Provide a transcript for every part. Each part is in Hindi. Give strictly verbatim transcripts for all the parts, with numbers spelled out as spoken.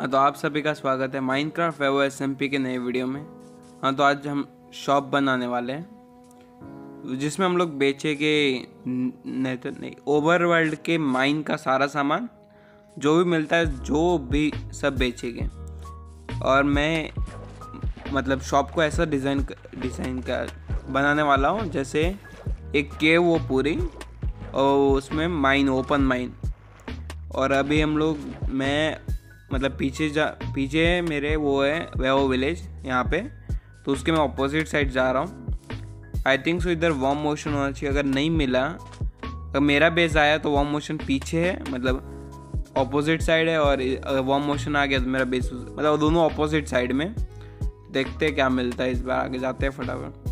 हाँ, तो आप सभी का स्वागत है माइनक्राफ्ट वेव एसएमपी के नए वीडियो में। हाँ, तो आज हम शॉप बनाने वाले हैं जिसमें हम लोग बेचेंगे नहीं तो नहीं ओवरवर्ल्ड के माइन का सारा सामान जो भी मिलता है, जो भी सब बेचेंगे। और मैं मतलब शॉप को ऐसा डिज़ाइन डिज़ाइन का बनाने वाला हूँ जैसे एक केव वो पूरी, और उसमें माइन, ओपन माइन। और अभी हम लोग मैं मतलब पीछे जा पीछे मेरे वो है वेव विलेज यहाँ पे, तो उसके मैं ऑपोजिट साइड जा रहा हूँ। आई थिंक सो इधर वार्म मोशन होना चाहिए। अगर नहीं मिला, अगर मेरा बेस आया तो वार्म मोशन पीछे है, मतलब ऑपोजिट साइड है। और अगर वार्म मोशन आ गया तो मेरा बेस, मतलब दोनों ऑपोजिट साइड में। देखते हैं क्या मिलता है इस बार, आगे जाते हैं फटाफट।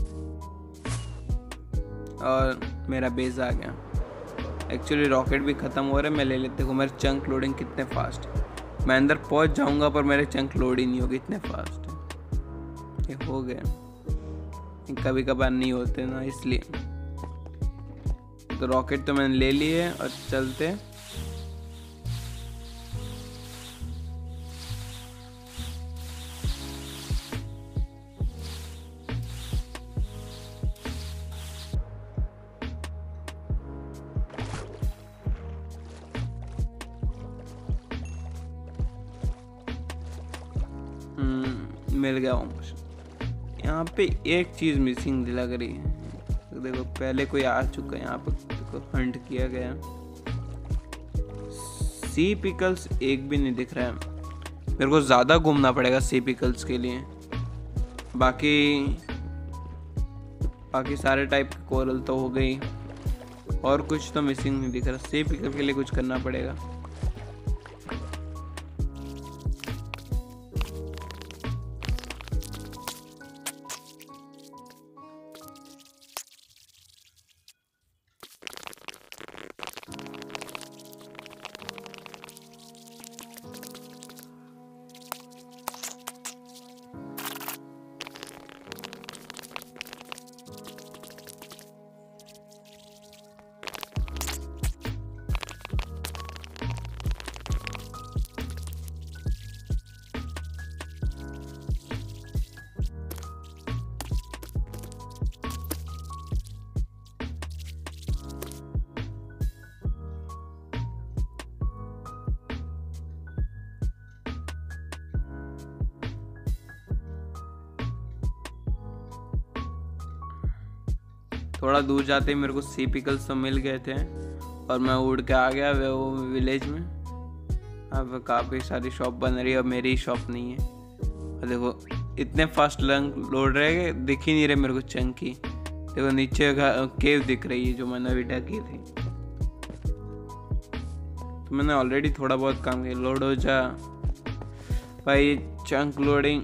और मेरा बेस आ गया। एक्चुअली रॉकेट भी ख़त्म हो रहा है, मैं ले लेते हूँ। मेरे चंक लोडिंग कितने फास्ट है, मैं अंदर पहुँच जाऊँगा पर मेरे चंक लोड ही नहीं होगी, इतने फास्ट है। ये हो गए, कभी कभार नहीं होते ना, इसलिए। तो रॉकेट तो मैंने ले लिए और चलते। मिल गया वो मोशन। यहाँ पे एक चीज़ मिसिंग लग रही है। तो देखो पहले कोई आ चुका है यहाँ पर, देखो हंट किया गया। सी पिकल्स एक भी नहीं दिख रहा है। मेरे को ज़्यादा घूमना पड़ेगा सी पिकल्स के लिए। बाकी बाकी सारे टाइप के कोरल तो हो गई, और कुछ तो मिसिंग नहीं दिख रहा। सी पिकल के लिए कुछ करना पड़ेगा। थोड़ा दूर जाते ही मेरे को सी पिकल्स तो मिल गए थे, और मैं उड़ के आ गया वो विलेज में। अब काफ़ी सारी शॉप बन रही है, अब मेरी शॉप नहीं है। और देखो इतने फास्ट लंग लोड रहे, दिख ही नहीं रहे मेरे को चंकी। देखो नीचे केव दिख रही है जो मैंने अभी ढकी थी। तो मैंने ऑलरेडी थोड़ा बहुत काम किया। लोड हो जा भाई, चंक लोडिंग।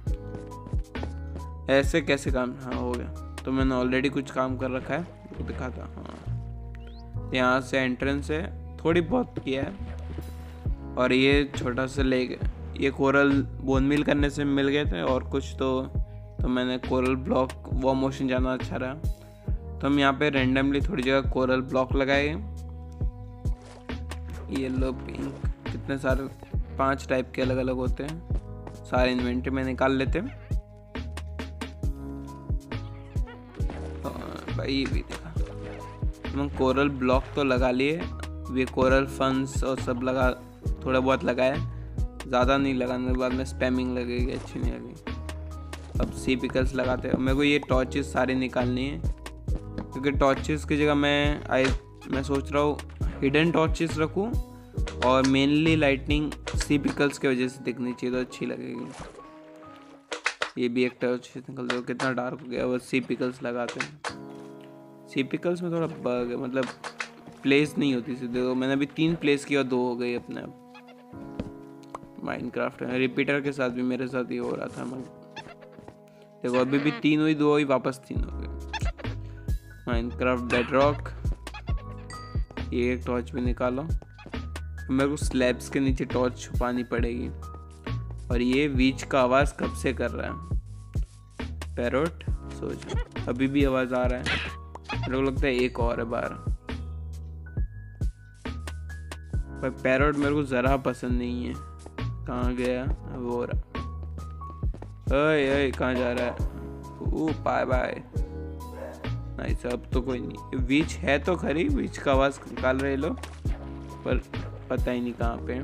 ऐसे कैसे काम? हाँ हो गया। तो मैंने ऑलरेडी कुछ काम कर रखा है, दिखाता। हाँ, यहाँ से एंट्रेंस है, थोड़ी बहुत किया है। और ये छोटा सा लेक, ये कोरल बोन मिल करने से मिल गए थे। और कुछ तो तो मैंने कोरल ब्लॉक, वो मोशन जाना अच्छा रहा। तो हम यहाँ पे रेंडमली थोड़ी जगह कोरल ब्लॉक लगाए। येलो, पिंक, कितने सारे, पांच टाइप के अलग अलग होते हैं। सारे इन्वेंटरी में निकाल लेते हैं। भाई भी देखा, हम कोरल ब्लॉक तो लगा लिए। वे कोरल फंस और सब लगा, थोड़ा बहुत लगाया, ज़्यादा नहीं लगाने के बाद में स्पैमिंग लगेगी, अच्छी नहीं लगेगी। अब सी पिकल्स लगाते हैं। मेरे को ये टॉर्चेस सारी निकालनी है, क्योंकि टॉर्चेस की जगह मैं आई मैं सोच रहा हूँ हिडन टॉर्चेस रखूँ, और मेनली लाइटनिंग सी पिकल्स की वजह से दिखनी चाहिए, तो अच्छी लगेगी। ये भी एक टॉर्च निकल दो, कितना डार्क हो गया। वो सी पिकल्स लगाते हैं। सी पिकल्स में थोड़ा बग है, मतलब प्लेस नहीं होती सीधे। देखो मैंने अभी तीन प्लेस किया, दो हो गई अपने आप। माइनक्राफ्ट रिपीटर के साथ भी मेरे साथ ही हो रहा था। मैं देखो अभी भी तीन हुई, दो हुई, वापस तीन हो गए। माइनक्राफ्ट बेडरॉक, ये एक टॉर्च भी निकालो। मेरे को स्लैब्स के नीचे टॉर्च छुपानी पड़ेगी। और ये वीच का आवाज़ कब से कर रहा है? पैरोट सोच, अभी भी आवाज़ आ रहा है। मेरे को लगता है एक और है बार। भाई पैरोट मेरे को ज़रा पसंद नहीं है। कहाँ गया वो रहा। ओए ओए कहाँ जा रहा है? Oh bye bye. नहीं सब तो कोई नहीं। विच है तो खरी, विच का आवाज निकाल रहे लोग, पर पता ही नहीं कहाँ पे।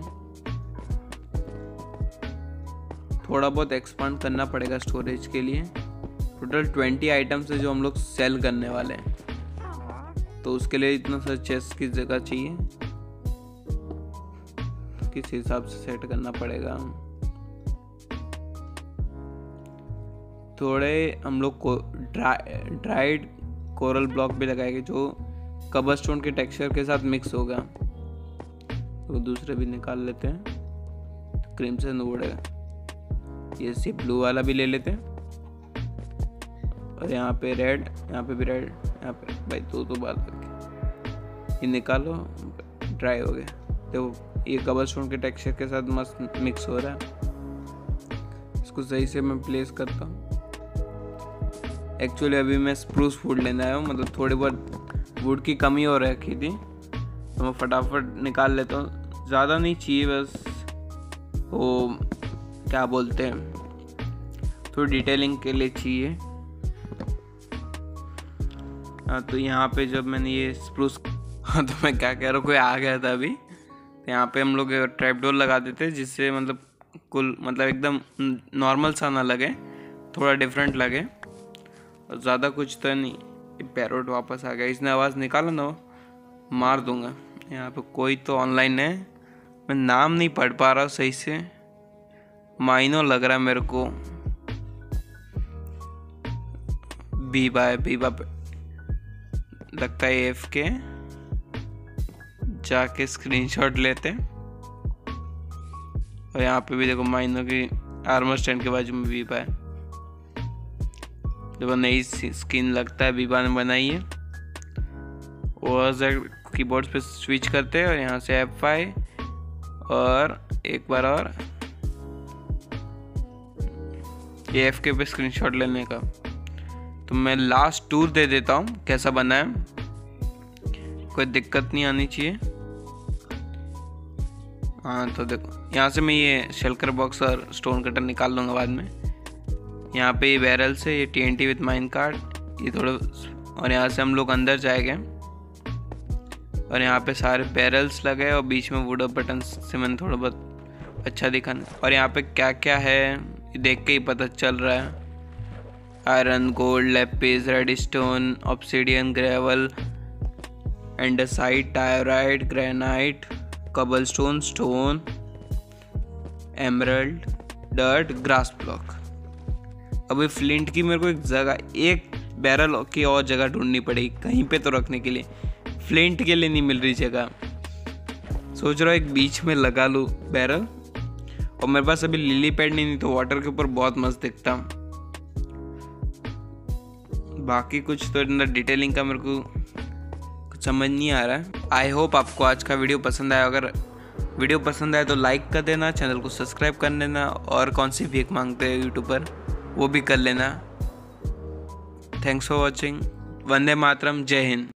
थोड़ा बहुत एक्सपांड करना पड़ेगा स्टोरेज के लिए। टोटल ट्वेंटी आइटम्स है जो हम लोग सेल करने वाले हैं, तो उसके लिए इतना सा चेस्ट की जगह चाहिए, किस हिसाब से सेट करना पड़ेगा। थोड़े हम लोग को ड्राई ड्राइड कोरल ब्लॉक भी लगाएंगे जो कबरस्टोन के टेक्सचर के साथ मिक्स होगा। तो दूसरे भी निकाल लेते हैं, तो क्रिम्सन उड़ेगा। ये सी ब्लू वाला भी ले लेते हैं, और यहाँ पे रेड, यहाँ पे भी रेड, यहाँ पे भाई दो दो बार ये निकालो, ड्राई हो गया। तो ये कबरस्टोन के टेक्सचर के साथ मस्त मिक्स हो रहा है। इसको सही से मैं प्लेस करता हूँ। एक्चुअली अभी मैं स्प्रूस वुड लेने आया हूँ, मतलब थोड़ी बहुत वुड की कमी हो रखी थी, तो मैं फटाफट निकाल लेता हूँ। ज़्यादा नहीं चाहिए, बस वो क्या बोलते हैं, थोड़ी डिटेलिंग के लिए चाहिए। हाँ, तो यहाँ पे जब मैंने ये स्प्रूस हाँ तो मैं क्या कह रहा हूँ, कोई आ गया था अभी। तो यहाँ पे हम लोग ट्रैप डोर लगा देते हैं, जिससे मतलब कुल मतलब एकदम नॉर्मल सा ना लगे, थोड़ा डिफरेंट लगे, और ज़्यादा कुछ तो नहीं। ये पैरोट वापस आ गया, इसने आवाज़ निकाला ना, मार दूंगा। यहाँ पे कोई तो ऑनलाइन है, मैं नाम नहीं पढ़ पा रहा हूँ सही से, माइनो लग रहा है मेरे को। बीबा है, बीबा लगता है एफ के। जाके स्क्रीनशॉट लेते, और यहाँ पे भी देखो माइनो की आर्मर स्टैंड के बाजू में बीबा है। देखो नई स्किन लगता है बीबा ने बनाई है। और कीबोर्ड पे स्विच करते हैं, और यहाँ से एफ फाइव, और एक बार और ये एफ के पे स्क्रीनशॉट लेने का। तो मैं लास्ट टूर दे देता हूँ कैसा बना है, कोई दिक्कत नहीं आनी चाहिए। हाँ तो देखो, यहाँ से मैं ये शेल्कर बॉक्स और स्टोन कटर निकाल लूँगा बाद में। यहाँ पे ये बैरल से ये टीएनटी विद माइन कार्ड, ये थोड़ा, और यहाँ से हम लोग अंदर जाएंगे, और यहाँ पे सारे बैरल्स लगे, और बीच में वुड बटन से मैंने थोड़ा बहुत अच्छा दिखाना। और यहाँ पे क्या क्या है देख के ही पता चल रहा है। Iron, gold, lapis, redstone, obsidian, gravel, andesite, diorite, granite, cobblestone, stone, emerald, dirt, grass block. अभी फ्लिंट की मेरे को एक जगह, एक बैरल की और जगह ढूंढनी पड़ेगी कहीं पे तो रखने के लिए। फ्लिंट के लिए नहीं मिल रही जगह, सोच रहा हूँ एक बीच में लगा लूँ बैरल। और मेरे पास अभी लिली पैड नहीं, नहीं तो वाटर के ऊपर बहुत मस्त दिखता। बाकी कुछ तो डिटेलिंग का मेरे को कुछ समझ नहीं आ रहा है। आई होप आपको आज का वीडियो पसंद आया। अगर वीडियो पसंद आए तो लाइक कर देना, चैनल को सब्सक्राइब कर लेना, और कौन सी भीख मांगते हैं यूट्यूबर वो भी कर लेना। Thanks for watching. वंदे मातरम, जय हिंद।